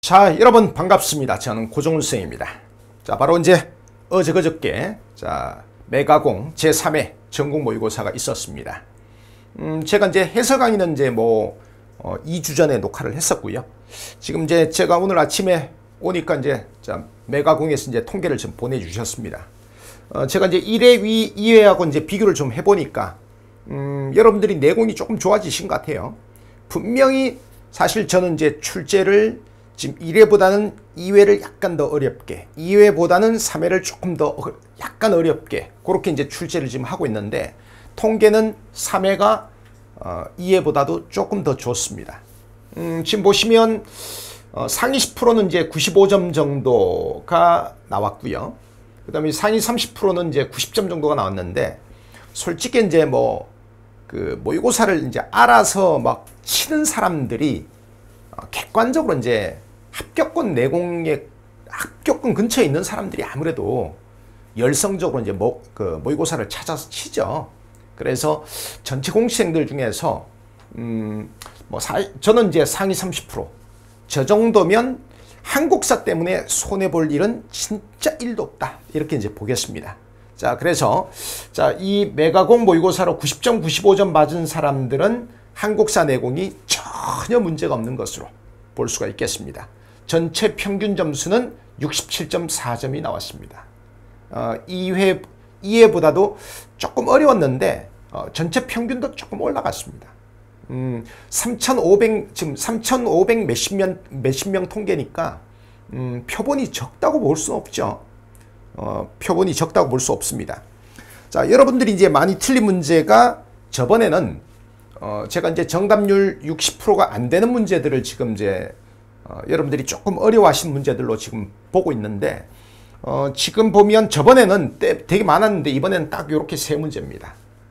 자, 여러분 반갑습니다. 저는 고정훈 선생입니다. 자, 바로 이제 어제 그저께 메가공 제3회 전국 모의고사가 있었습니다. 제가 이제 해설 강의는 이제 2주 전에 녹화를 했었고요. 지금 이제 제가 오늘 아침에 오니까 이제 메가공에서 이제 통계를 좀 보내주셨습니다. 제가 이제 1회, 2회하고 이제 비교를 좀 해보니까 여러분들이 내공이 조금 좋아지신 것 같아요. 분명히 사실 저는 이제 출제를 지금 1회보다는 2회를 약간 더 어렵게, 2회보다는 3회를 조금 더 약간 어렵게 그렇게 이제 출제를 지금 하고 있는데, 통계는 3회가 2회보다도 조금 더 좋습니다. 지금 보시면 상위 10%는 이제 95점 정도가 나왔고요. 그 다음에 상위 30%는 이제 90점 정도가 나왔는데, 솔직히 이제 모의고사를 이제 알아서 막 치는 사람들이 객관적으로 이제 합격권 내공에 합격권 근처에 있는 사람들이 아무래도 열성적으로 이제 모의고사를 찾아서 치죠. 그래서 전체 공시생들 중에서 저는 이제 상위 30%, 저 정도면 한국사 때문에 손해볼 일은 진짜 1도 없다, 이렇게 이제 보겠습니다. 자, 그래서 이 메가공 모의고사로 90점, 95점 맞은 사람들은 한국사 내공이 전혀 문제가 없는 것으로 볼 수가 있겠습니다. 전체 평균 점수는 67.4점이 나왔습니다. 2회보다도 조금 어려웠는데 전체 평균도 조금 올라갔습니다. 3,500 몇십 명 통계니까 표본이 적다고 볼 수 없죠. 표본이 적다고 볼 수 없습니다. 자, 여러분들이 이제 많이 틀린 문제가, 저번에는 제가 이제 정답률 60%가 안 되는 문제들을 지금 이제 여러분들이 조금 어려워하신 문제들로 지금 보고 있는데, 지금 보면 저번에는 되게 많았는데 이번에는 딱 이렇게 세 문제입니다.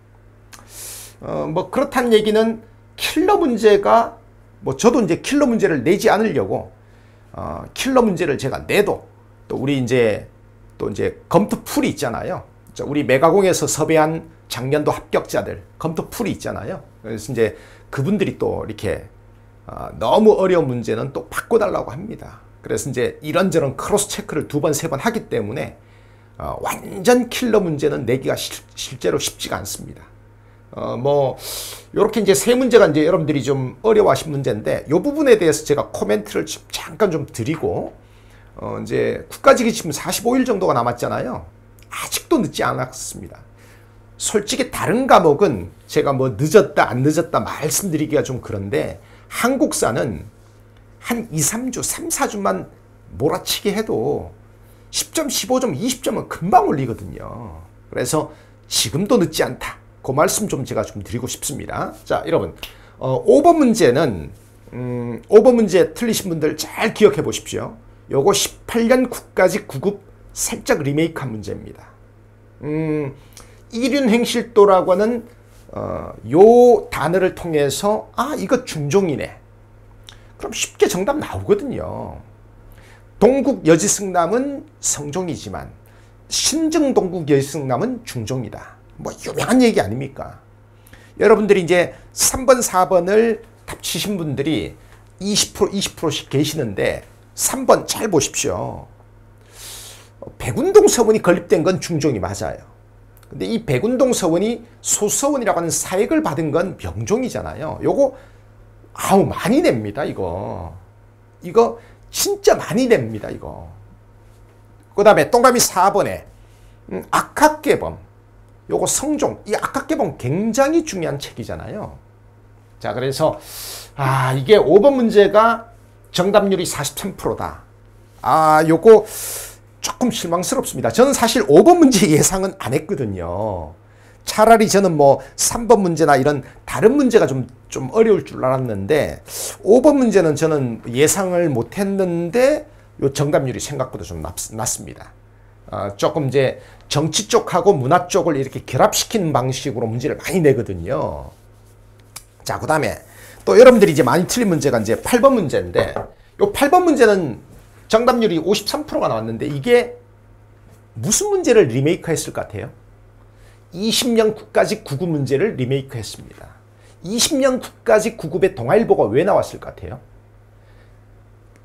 그렇다는 얘기는 킬러 문제가, 저도 이제 킬러 문제를 내지 않으려고 킬러 문제를 제가 내도, 또 우리 이제 검토 풀이 있잖아요. 우리 메가공에서 섭외한 작년도 합격자들 검토 풀이 있잖아요. 그래서 이제 그분들이 또 이렇게 너무 어려운 문제는 또 바꿔달라고 합니다. 그래서 이제 이런저런 크로스 체크를 2번, 3번 하기 때문에 완전 킬러 문제는 내기가 실제로 쉽지가 않습니다. 요렇게 이제 세 문제가 이제 여러분들이 좀 어려워하신 문제인데, 이 부분에 대해서 제가 코멘트를 잠깐 좀 드리고, 이제 국가직이 지금 45일 정도가 남았잖아요. 아직도 늦지 않았습니다. 솔직히 다른 과목은 제가 늦었다 안 늦었다 말씀드리기가 좀 그런데, 한국사는 한 2, 3주, 3, 4주만 몰아치기 해도 10점, 15점, 20점은 금방 올리거든요. 그래서 지금도 늦지 않다, 그 말씀 좀 제가 좀 드리고 싶습니다. 자, 여러분, 5번 문제는 5번 문제 틀리신 분들 잘 기억해 보십시오. 요거 18년 국가직 9급 살짝 리메이크한 문제입니다. 일윤행실도라고 하는 요 단어를 통해서 이거 중종이네, 그럼 쉽게 정답 나오거든요. 동국 여지승남은 성종이지만 신증 동국 여지승남은 중종이다. 유명한 얘기 아닙니까? 여러분들이 이제 3번, 4번을 답 치신 분들이 20%, 20%씩 계시는데, 3번 잘 보십시오. 백운동 서원이 건립된 건 중종이 맞아요. 근데 이 백운동 서원이 소서원이라고 하는 사액을 받은 건 명종이잖아요. 요거 많이 냅니다. 이거 진짜 많이 냅니다. 이거. 그 다음에 동그라미 4번에 악학개범, 요거 성종. 이 악학개범 굉장히 중요한 책이잖아요. 자, 그래서 이게 5번 문제가 정답률이 43%다. 요거 조금 실망스럽습니다. 저는 사실 5번 문제 예상은 안 했거든요. 차라리 저는 3번 문제나 이런 다른 문제가 좀 어려울 줄 알았는데, 5번 문제는 저는 예상을 못 했는데 요 정답률이 생각보다 좀 낮습니다. 조금 이제 정치 쪽하고 문화 쪽을 이렇게 결합시키는 방식으로 문제를 많이 내거든요. 자, 그 다음에 또 여러분들이 이제 많이 틀린 문제가 이제 8번 문제인데, 요 8번 문제는 정답률이 53%가 나왔는데, 이게 무슨 문제를 리메이크 했을 것 같아요? 20년 국가직 9급 문제를 리메이크 했습니다. 20년 국가직 9급의 동아일보가 왜 나왔을 것 같아요?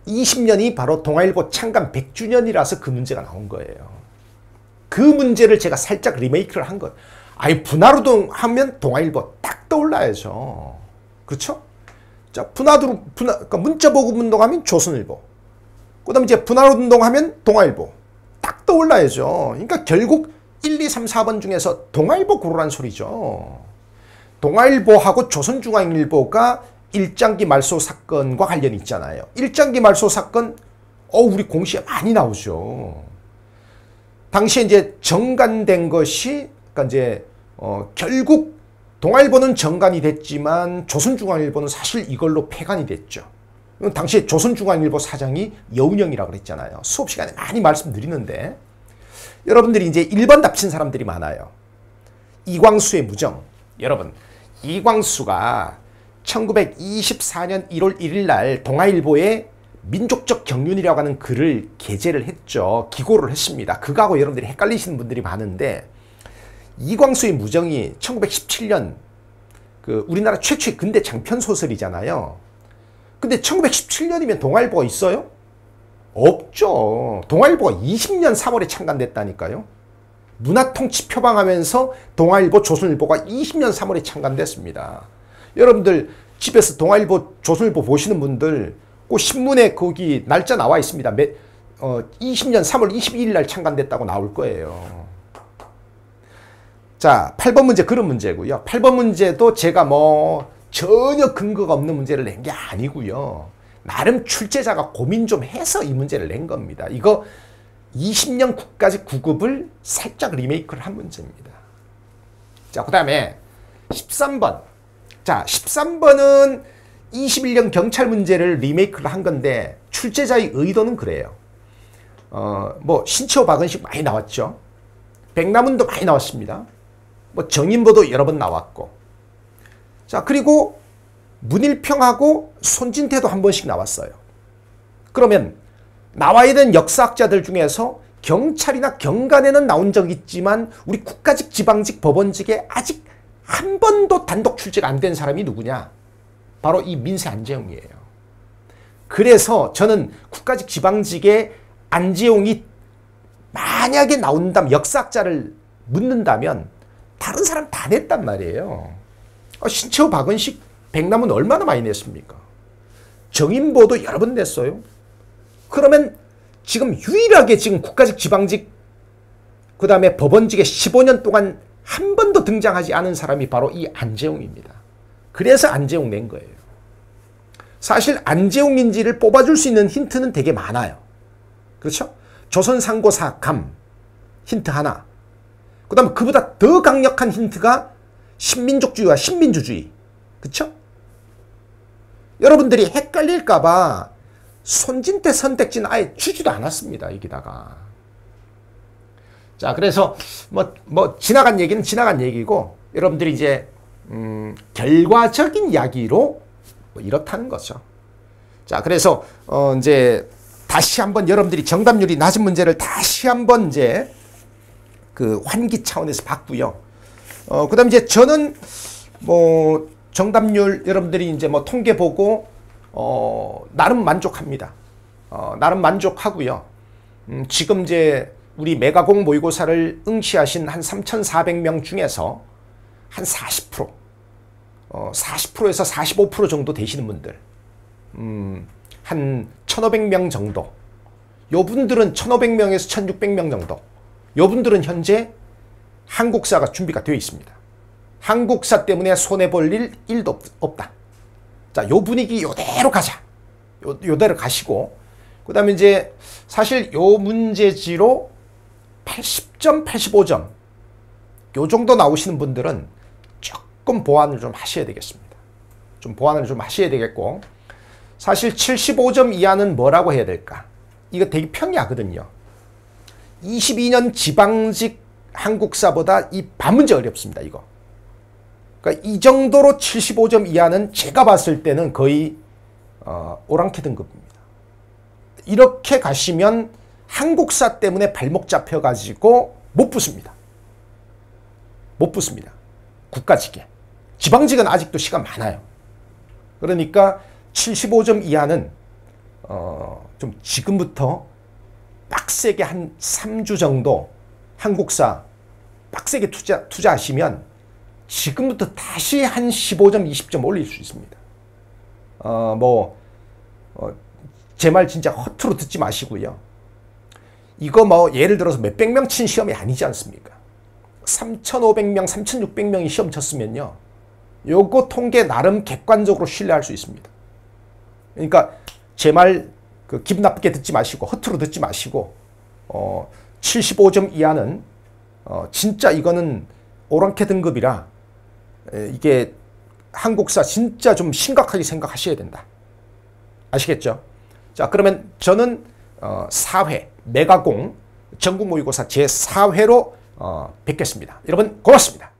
20년이 바로 동아일보 창간 100주년이라서 그 문제가 나온 거예요. 그 문제를 제가 살짝 리메이크를 한 거예요. 아니, 분할운동 하면 동아일보 딱 떠올라야죠. 그렇죠? 자, 그러니까 문자보급 운동하면 조선일보. 그 다음에 이제 분할운동 하면 동아일보. 딱 떠올라야죠. 그러니까 결국 1, 2, 3, 4번 중에서 동아일보 고르란 소리죠. 동아일보하고 조선중앙일보가 일장기 말소 사건과 관련이 있잖아요. 일장기 말소 사건, 우리 공시에 많이 나오죠. 당시에 이제 정간된 것이, 그러니까 이제, 결국 동아일보는 정간이 됐지만 조선중앙일보는 사실 이걸로 폐간이 됐죠. 당시에 조선중앙일보 사장이 여운형이라고 그랬잖아요. 수업 시간에 많이 말씀드리는데, 여러분들이 이제 1번 답친 사람들이 많아요. 이광수의 무정. 여러분, 이광수가 1924년 1월 1일 날 동아일보에 민족적 경륜이라고 하는 글을 게재를 했죠. 기고를 했습니다. 그거하고 여러분들이 헷갈리시는 분들이 많은데, 이광수의 무정이 1917년 그 우리나라 최초의 근대 장편 소설이잖아요. 근데 1917년이면 동아일보가 있어요? 없죠. 동아일보가 20년 3월에 창간됐다니까요. 문화통치 표방하면서 동아일보, 조선일보가 20년 3월에 창간됐습니다. 여러분들 집에서 동아일보, 조선일보 보시는 분들 그 신문에 거기 날짜 나와 있습니다. 20년 3월 22일 날 창간됐다고 나올 거예요. 자, 8번 문제 그런 문제고요. 8번 문제도 제가 뭐 전혀 근거가 없는 문제를 낸 게 아니고요. 나름 출제자가 고민 좀 해서 이 문제를 낸 겁니다. 이거 20년 국가직 9급을 살짝 리메이크를 한 문제입니다. 자, 그 다음에 13번. 자, 13번은 21년 경찰 문제를 리메이크를 한 건데 출제자의 의도는 그래요. 뭐 신채호 박은식 많이 나왔죠. 백남훈도 많이 나왔습니다. 뭐 정인보도 여러 번 나왔고. 자, 그리고 문일평하고 손진태도 한 번씩 나왔어요. 그러면 나와야 되는 역사학자들 중에서 경찰이나 경관에는 나온 적 있지만 우리 국가직, 지방직, 법원직에 아직 한 번도 단독 출제가 안 된 사람이 누구냐? 바로 이 민세 안재용이에요. 그래서 저는 국가직, 지방직에 안재용이 만약에 나온다면, 역사학자를 묻는다면 다른 사람 다 냈단 말이에요. 신채호, 박은식, 백남은 얼마나 많이 냈습니까? 정인보도 여러 번 냈어요. 그러면 지금 유일하게 지금 국가직, 지방직, 그 다음에 법원직에 15년 동안 한 번도 등장하지 않은 사람이 바로 이 안재용입니다. 그래서 안재용 낸 거예요. 사실 안재용인지를 뽑아줄 수 있는 힌트는 되게 많아요. 그렇죠? 조선상고사 감 힌트 하나. 그 다음에 그보다 더 강력한 힌트가 신민족주의와 신민주주의. 그쵸? 여러분들이 헷갈릴까봐 손진태 선택지는 아예 주지도 않았습니다. 여기다가. 자, 그래서 뭐 지나간 얘기는 지나간 얘기고 여러분들이 이제 결과적인 이야기로 뭐 이렇다는 거죠. 자, 그래서 이제 다시 한번 여러분들이 정답률이 낮은 문제를 다시 한번 이제 그 환기 차원에서 봤고요. 그 다음에 이제 저는 뭐 정답률 여러분들이 이제 뭐 통계 보고 나름 만족합니다. 나름 만족하고요. 지금 이제 우리 메가공 모의고사를 응시하신 한 3,400명 중에서 한 40%, 40%에서 45% 정도 되시는 분들, 한 1,500명 정도. 요 분들은 1,500명에서 1,600명 정도. 요 분들은 현재 한국사가 준비가 되어 있습니다. 한국사 때문에 손해볼 일 1도 없다. 자, 요 분위기 요대로 가자. 요대로 가시고, 그 다음에 이제 사실 요 문제지로 80점, 85점, 요 정도 나오시는 분들은 조금 보완을 좀 하셔야 되겠습니다. 좀 보완을 좀 하셔야 되겠고, 사실 75점 이하는 뭐라고 해야 될까? 이거 되게 평이하거든요. 22년 지방직 한국사보다 이 반문제 어렵습니다, 이거. 그러니까 이 정도로 75점 이하는 제가 봤을 때는 거의 오랑캐 등급입니다. 이렇게 가시면 한국사 때문에 발목 잡혀가지고 못 붙습니다. 못 붙습니다. 국가직에. 지방직은 아직도 시간 많아요. 그러니까 75점 이하는 좀 지금부터 빡세게 한 3주 정도 한국사 빡세게 투자하시면 지금부터 다시 한 15점, 20점 올릴 수 있습니다. 제 말 진짜 허투루 듣지 마시고요. 이거 뭐 예를 들어서 몇백 명 친 시험이 아니지 않습니까? 3,500명, 3,600명이 시험 쳤으면요. 요거 통계 나름 객관적으로 신뢰할 수 있습니다. 그러니까 제 말 기분 나쁘게 듣지 마시고 허투루 듣지 마시고 75점 이하는 진짜 이거는 오랑캐 등급이라 이게 한국사 진짜 좀 심각하게 생각하셔야 된다. 아시겠죠? 자, 그러면 저는 4회 메가공 전국 모의고사 제4회로 뵙겠습니다. 여러분 고맙습니다.